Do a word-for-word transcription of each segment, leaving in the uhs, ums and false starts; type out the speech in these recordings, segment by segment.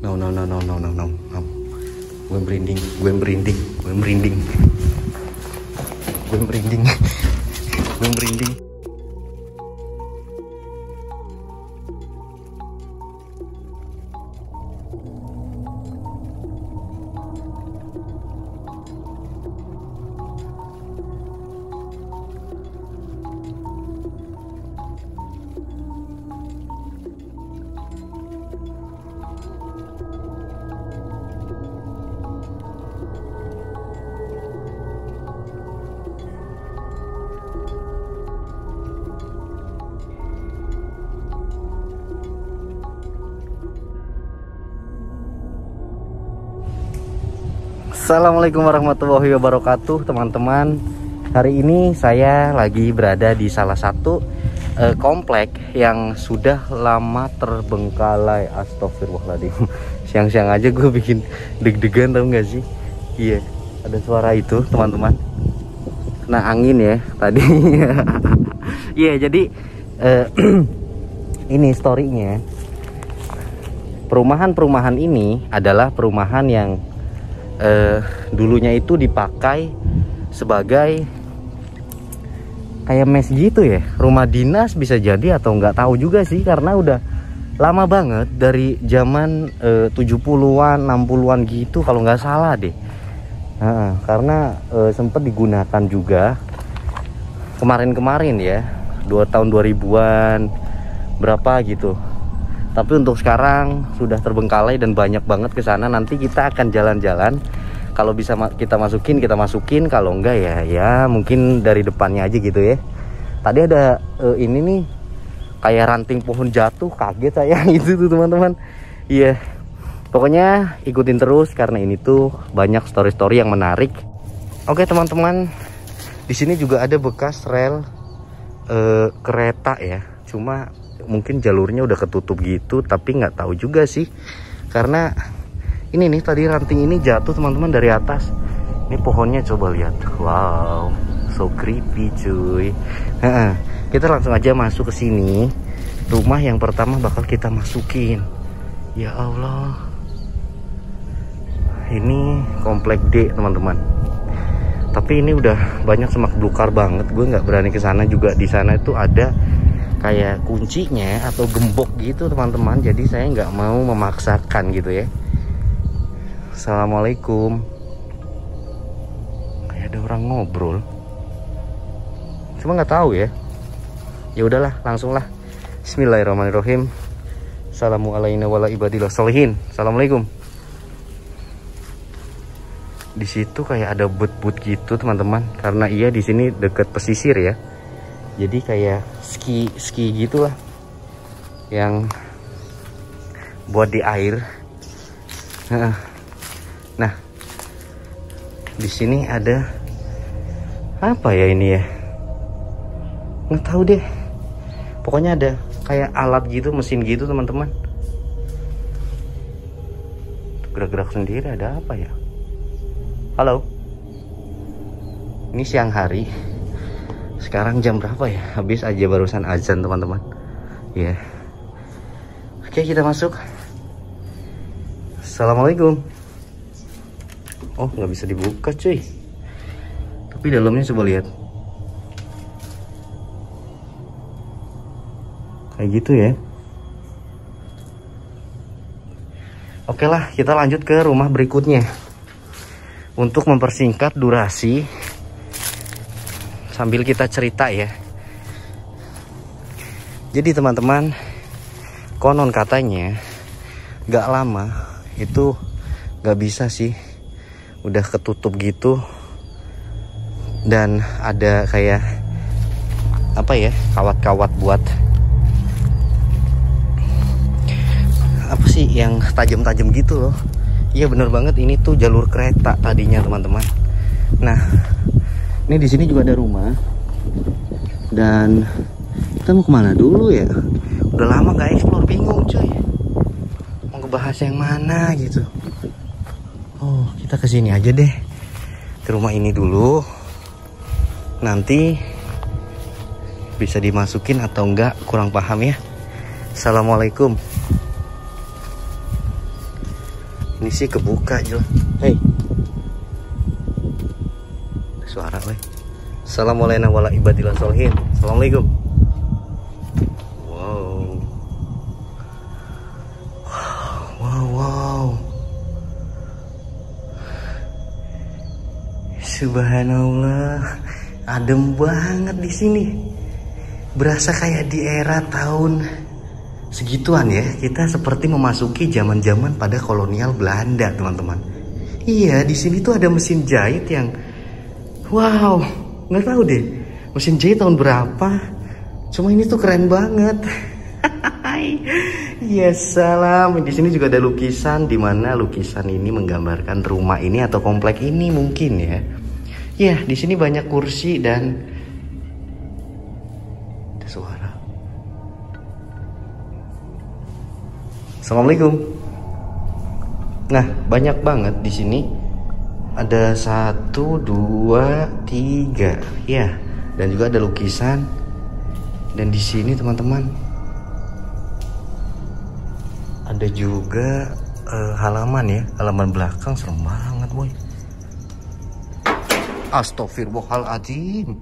No no no no no no no. no. Gue merinding, gue merinding, gue merinding, gue merinding, gue merinding. Assalamualaikum warahmatullahi wabarakatuh, teman-teman. Hari ini saya lagi berada di salah satu uh, komplek yang sudah lama terbengkalai. Astagfirullahaladzim. Siang-siang aja gue bikin deg-degan, tau gak sih? Iya, ada suara itu, teman-teman. Kena angin ya tadi. Iya, jadi uh, ini story-nya. Perumahan-perumahan ini adalah perumahan yang Uh, dulunya itu dipakai sebagai kayak mes gitu ya, rumah dinas bisa jadi, atau nggak tahu juga sih, karena udah lama banget dari zaman uh, tujuh puluhan enam puluhan gitu kalau nggak salah deh. Nah, karena uh, sempat digunakan juga kemarin-kemarin ya, dua tahun dua ribuan berapa gitu. Tapi untuk sekarang sudah terbengkalai dan banyak banget ke sana. Nanti kita akan jalan-jalan. Kalau bisa kita masukin, kita masukin. Kalau enggak ya, ya mungkin dari depannya aja gitu ya. Tadi ada uh, ini nih, kayak ranting pohon jatuh, kaget saya itu tuh teman-teman. Iya, yeah. Pokoknya ikutin terus karena ini tuh banyak story-story yang menarik. Oke teman-teman, di sini juga ada bekas rel uh, kereta ya. Cuma mungkin jalurnya udah ketutup gitu, tapi nggak tahu juga sih, karena ini nih tadi ranting ini jatuh teman-teman dari atas. Ini pohonnya coba lihat, wow, so creepy cuy. Nah, kita langsung aja masuk ke sini. Rumah yang pertama bakal kita masukin. Ya Allah, ini komplek D teman-teman. Tapi ini udah banyak semak belukar banget, gue nggak berani ke sana juga. Di sana itu ada kayak kuncinya atau gembok gitu teman-teman, jadi saya nggak mau memaksakan gitu ya. Assalamualaikum. Kayak ada orang ngobrol, cuma nggak tahu ya. Ya udahlah, langsung lah. Bismillahirrahmanirrahim. Assalamualaikum warahmatullahi wabarakatuh. Assalamualaikum. Di situ kayak ada but-but gitu teman-teman, karena iya di sini deket pesisir ya. Jadi kayak ski ski gitulah, yang buat di air. Nah, di sini ada apa ya ini ya? Nggak tahu deh. Pokoknya ada kayak alat gitu, mesin gitu teman-teman. Gerak-gerak sendiri, ada apa ya? Halo. Ini siang hari. Sekarang jam berapa ya? Habis aja barusan azan teman-teman. Ya. Yeah. Oke, kita masuk. Assalamualaikum. Oh, nggak bisa dibuka cuy. Tapi dalamnya coba lihat. Kayak gitu ya. Oke lah, kita lanjut ke rumah berikutnya. Untuk mempersingkat durasi, sambil kita cerita ya. Jadi teman-teman, konon katanya gak lama itu gak bisa sih, udah ketutup gitu. Dan ada kayak apa ya, kawat-kawat buat apa sih yang tajam-tajam gitu loh. Iya bener banget, ini tuh jalur kereta tadinya teman-teman. Nah, ini di sini juga ada rumah. Dan kita mau kemana dulu ya? Udah lama gak explore, bingung cuy. Mau ngebahas yang mana gitu. Oh, kita kesini aja deh. Ke rumah ini dulu. Nanti bisa dimasukin atau enggak, kurang paham ya. Assalamualaikum. Ini sih kebuka jelas. Hei, suara weh. Assalamualaikum warahmatullahi wabarakatuh. Assalamualaikum. Wow. Wow, wow. Subhanallah, adem banget di sini. Berasa kayak di era tahun segituan ya. Kita seperti memasuki zaman-zaman pada kolonial Belanda, teman-teman. Iya, di sini tuh ada mesin jahit yang wow, nggak tahu deh mesin jahit tahun berapa. Cuma ini tuh keren banget. Ya salam. Di sini juga ada lukisan, di mana lukisan ini menggambarkan rumah ini atau komplek ini mungkin ya. Ya, di sini banyak kursi dan ada suara. Assalamualaikum. Nah, banyak banget di sini. Ada satu, dua, tiga, ya. Dan juga ada lukisan. Dan di sini teman-teman ada juga uh, halaman ya, halaman belakang serem banget, boy. Astagfirullahaladzim.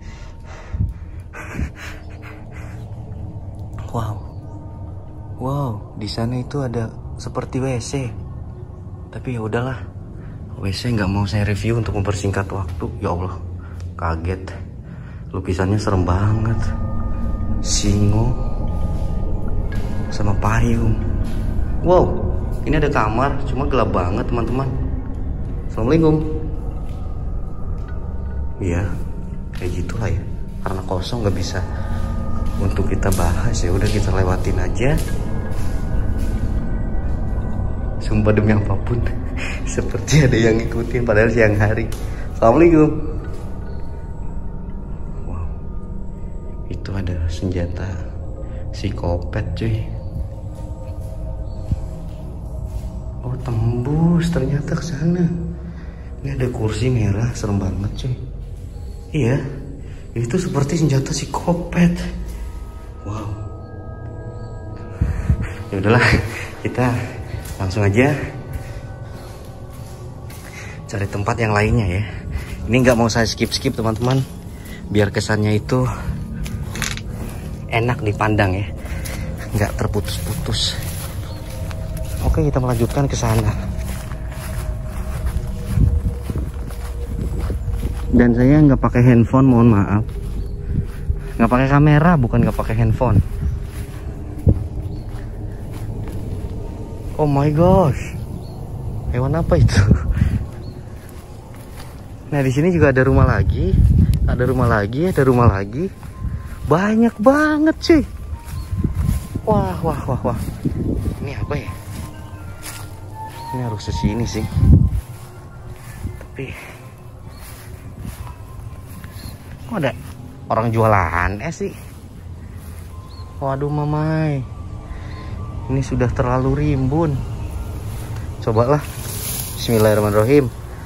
Wow. Wow, di sana itu ada seperti W C. Tapi ya udahlah. W C nggak mau saya review untuk mempersingkat waktu. Ya Allah, kaget. Lukisannya serem banget. Singo sama payung. Wow, ini ada kamar, cuma gelap banget teman-teman. Assalamualaikum. Iya, kayak gitulah ya. Karena kosong nggak bisa untuk kita bahas, ya udah kita lewatin aja. Sumpah demi apapun, seperti ada yang ngikutin padahal siang hari. Assalamualaikum. Wow, itu ada senjata psikopat cuy. Oh tembus ternyata ke sana. Ini ada kursi merah, serem banget cuy. Iya, ini tuh seperti senjata psikopat. Wow. Ya udahlah, kita langsung aja cari tempat yang lainnya ya. Ini nggak mau saya skip-skip teman-teman, biar kesannya itu enak dipandang ya, nggak terputus-putus. Oke, kita melanjutkan ke sana. Dan saya nggak pakai handphone, mohon maaf. Nggak pakai kamera, bukan nggak pakai handphone. Oh my gosh, hewan apa itu? Nah di sini juga ada rumah lagi, ada rumah lagi, ada rumah lagi. Banyak banget cuy. Wah, wah, wah, wah. Ini apa ya? Ini harus ke sini sih. Tapi kok ada orang jualan eh sih? Waduh mamai, ini sudah terlalu rimbun. Cobalah. Bismillahirrahmanirrahim.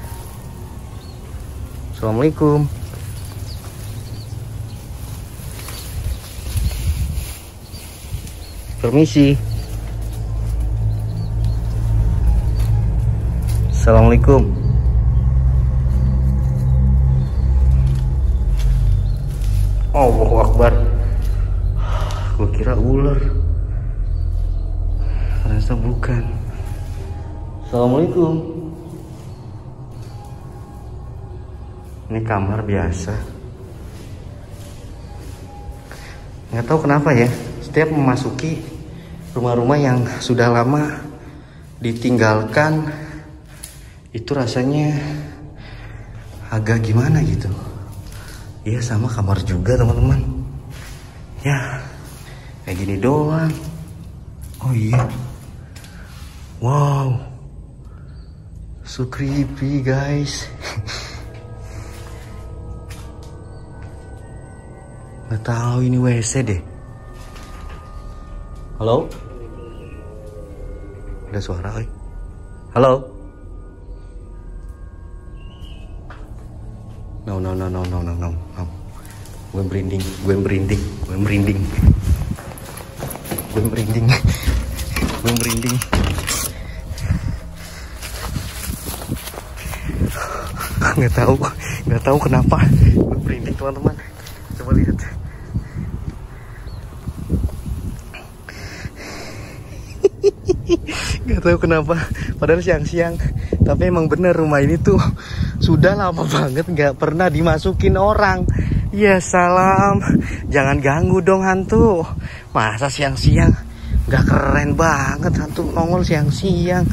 Assalamualaikum. Permisi. Assalamualaikum. Allahu Akbar. Gue kira ular, ternyata bukan. Assalamualaikum. Ini kamar biasa. Nggak tahu kenapa ya, setiap memasuki rumah-rumah yang sudah lama ditinggalkan itu rasanya agak gimana gitu. Iya, sama kamar juga teman-teman. Ya, kayak gini doang. Oh iya. Wow, so creepy guys. Nggak tahu ini W C deh. Halo? Ada suara, oi. Halo? No, no, no, no, no, no, no, no. Gue merinding, gue merinding, gue merinding. Gue merinding. Gue merinding. nggak tahu, nggak tahu kenapa gue merinding teman-teman. Coba lihat. Nggak tahu kenapa, padahal siang-siang. Tapi emang bener rumah ini tuh sudah lama banget nggak pernah dimasukin orang. Ya salam, jangan ganggu dong hantu. Masa siang-siang nggak keren banget hantu nongol siang-siang.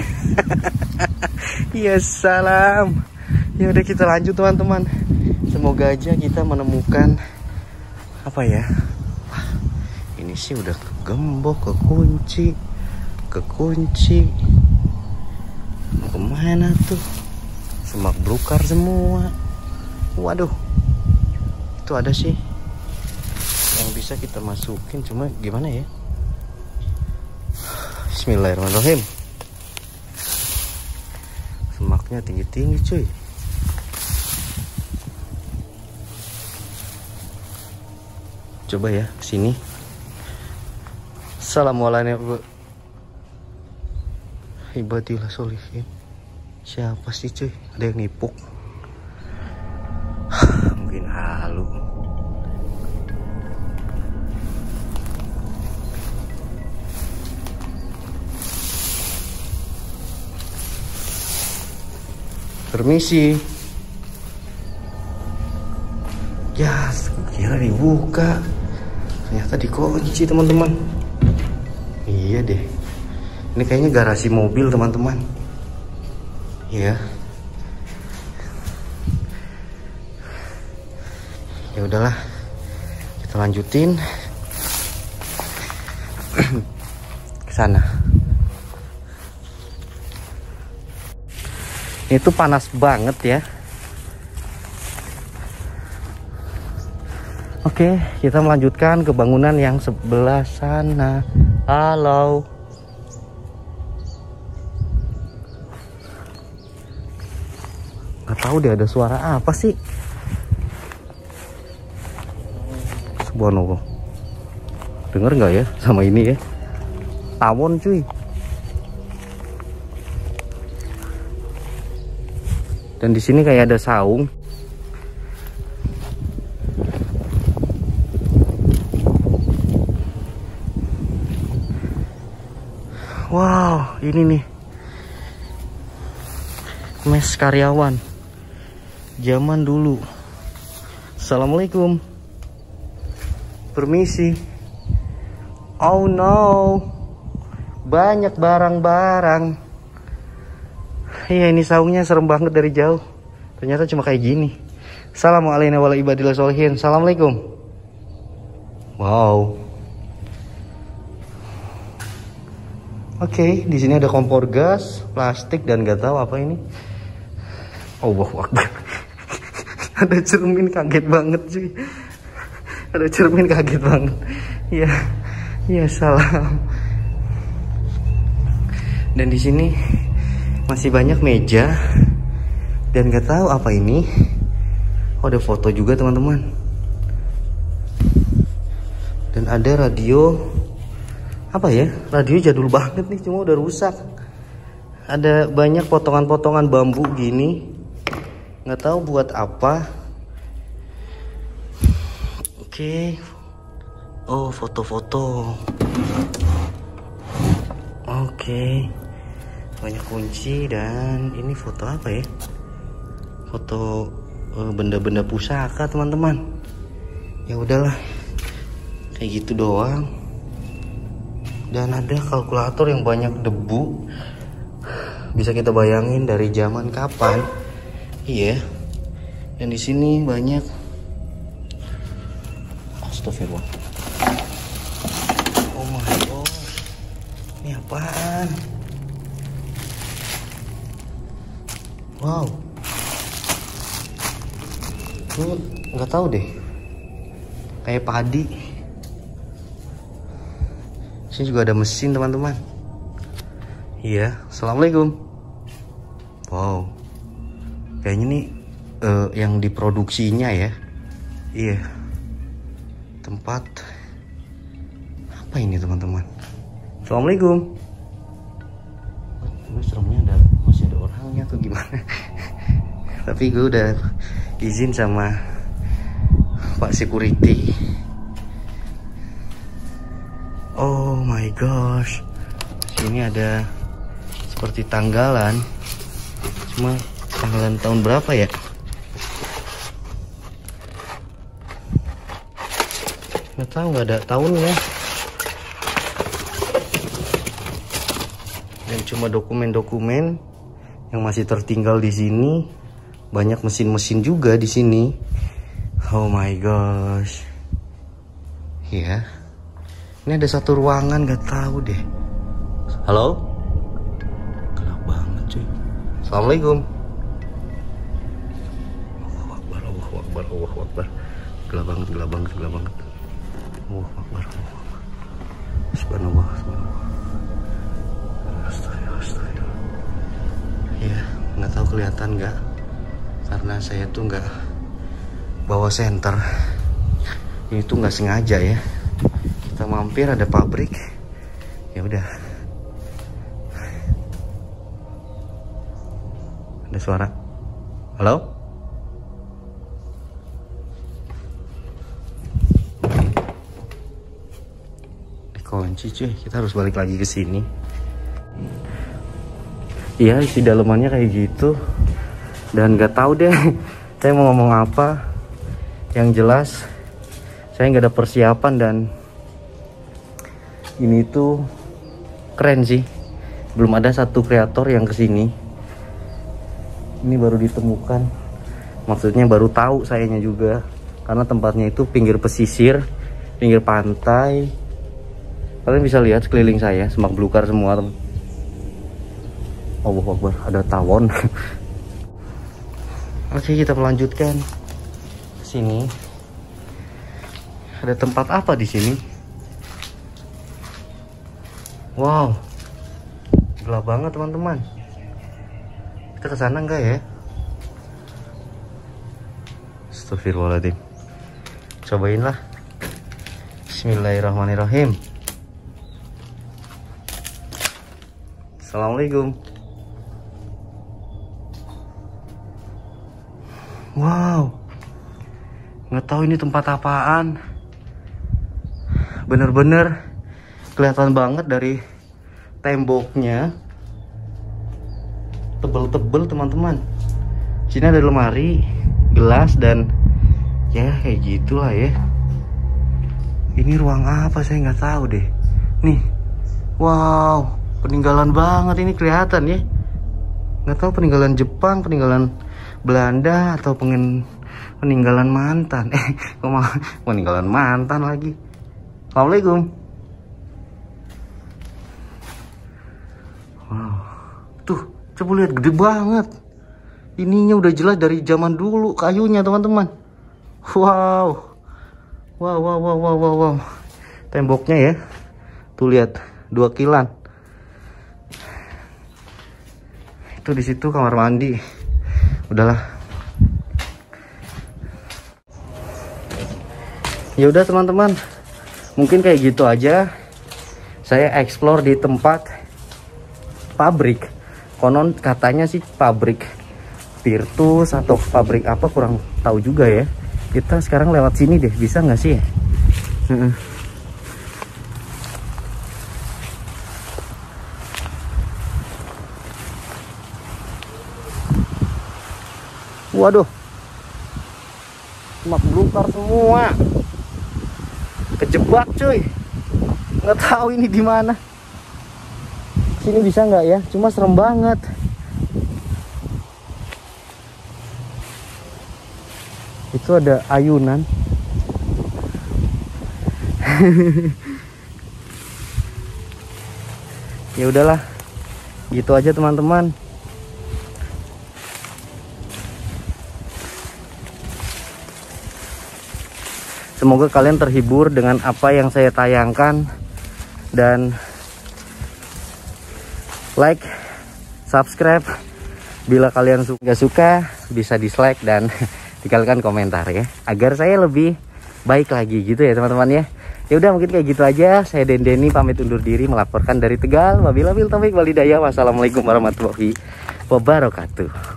Ya salam. Ya udah kita lanjut teman-teman. Semoga aja kita menemukan apa ya? Wah, ini sih udah kegembok, kekunci, kekunci. Mau kemana tuh? Semak belukar semua. Waduh, itu ada sih yang bisa kita masukin, cuma gimana ya? Bismillahirrahmanirrahim. Semaknya tinggi-tinggi cuy. Coba ya sini. Assalamualaikum ibadillah solihin. Siapa sih cuy? Ada yang nipuk. Mungkin halu. Permisi. Ya, kira dibuka. Ternyata dikunci teman-teman. Iya deh. Ini kayaknya garasi mobil teman-teman. Iya. Ya udahlah. Kita lanjutin ke sana. Itu panas banget ya. Oke, kita melanjutkan ke bangunan yang sebelah sana. Halo. Gak tahu deh ada suara apa sih. Subhanallah. Dengar nggak ya sama ini ya? Tawon cuy. Dan di sini kayak ada saung. Wow, ini nih mes karyawan zaman dulu. Assalamualaikum. Permisi. Oh no, banyak barang-barang. Iya, ini saungnya serem banget dari jauh. Ternyata cuma kayak gini. Assalamualaikum warahmatullahi wabarakatuh. Assalamualaikum. Wow. Oke, okay, di sini ada kompor gas, plastik dan gak tahu apa ini. Allahu Akbar. Ada cermin, kaget banget sih. Ada cermin, kaget banget. Ya, ya salam. Dan di sini masih banyak meja dan gak tahu apa ini. Oh, ada foto juga teman-teman. Dan ada radio. Apa ya? Radio jadul banget nih, cuma udah rusak. Ada banyak potongan-potongan bambu gini. Nggak tahu buat apa. Oke. Oh, foto-foto. Oke. Banyak kunci dan ini foto apa ya? Foto benda-benda uh, pusaka, teman-teman. Ya udahlah. Kayak gitu doang. Dan ada kalkulator yang banyak debu. Bisa kita bayangin dari zaman kapan. Iya. Dan di sini banyak. Astagfirullah. Oh my god. Ini apaan? Wow. Ini nggak tahu deh. Kayak padi. Sini juga ada mesin teman-teman. Iya, assalamualaikum. Wow, kayaknya nih uh, yang diproduksinya ya. Iya, tempat apa ini teman-teman? Assalamualaikum. Ini seremnya ada, masih ada orangnya atau gimana? Tapi gue udah izin sama Pak Security. Oh my gosh, sini ada seperti tanggalan. Cuma tanggalan tahun berapa ya? Nggak tahu, nggak ada tahunnya. Dan cuma dokumen-dokumen yang masih tertinggal di sini. Banyak mesin-mesin juga di sini. Oh my gosh. Ya. Ini ada satu ruangan, nggak tahu deh. Halo? Gelap banget cuy. Assalamualaikum. Allahu Akbar, Allahu Akbar, Allahu Akbar. Gelap banget, gelap banget, gelap banget. Allahu Akbar, Allahu Akbar. Subhanallah, subhanallah. Astagfirullah, astagfirullah. Ya, nggak tahu kelihatan nggak? Karena saya tuh nggak bawa senter. Ini tuh nggak sengaja ya. Kita mampir ada pabrik. Ya udah. Ada suara. Halo? Dikunci cuy. Kita harus balik lagi ke sini. Iya, isi dalemannya kayak gitu. Dan nggak tahu deh saya mau ngomong apa. Yang jelas saya nggak ada persiapan dan ini tuh keren sih. Belum ada satu kreator yang kesini. Ini baru ditemukan. Maksudnya baru tahu sayanya juga. Karena tempatnya itu pinggir pesisir, pinggir pantai. Kalian bisa lihat sekeliling saya semak belukar semua. Allahu Akbar, ada tawon. Oke, kita melanjutkan. Sini. Ada tempat apa di sini? Wow, gelap banget teman-teman. Kita ke sana enggak ya? Astagfirullahaladzim. Cobainlah. Bismillahirrahmanirrahim. Assalamualaikum. Wow, nggak tahu ini tempat apaan. Bener-bener kelihatan banget dari temboknya, tebel-tebel teman-teman. Sini ada lemari, gelas dan ya kayak gitulah ya. Ini ruang apa saya nggak tahu deh. Nih, wow, peninggalan banget ini kelihatan ya. Nggak tahu peninggalan Jepang, peninggalan Belanda atau pengen peninggalan mantan. Eh, kok malah peninggalan mantan lagi. Assalamualaikum. Wow. Tuh, coba lihat gede banget. Ininya udah jelas dari zaman dulu kayunya, teman-teman. Wow. Wow, wow, wow, wow, wow, wow. Temboknya ya. Tuh lihat, dua kilan. Itu di situ kamar mandi. Udahlah. Ya udah teman-teman. Mungkin kayak gitu aja. Saya explore di tempat pabrik. Konon katanya sih pabrik Virtus atau pabrik apa kurang tahu juga ya. Kita sekarang lewat sini deh, bisa nggak sih ya? Waduh, semak belukar semua, kejebak cuy, nggak tahu ini di mana. Sini bisa nggak ya? Cuma serem banget. Itu ada ayunan. Ya udahlah, gitu aja teman-teman. Semoga kalian terhibur dengan apa yang saya tayangkan. Dan like, subscribe. Bila kalian suka, gak suka, bisa dislike dan tinggalkan komentar ya. Agar saya lebih baik lagi gitu ya teman-teman ya. Ya udah mungkin kayak gitu aja. Saya Dendeni pamit undur diri melaporkan dari Tegal. Wabillahi taufiq wal hidayah. Wassalamualaikum warahmatullahi wabarakatuh.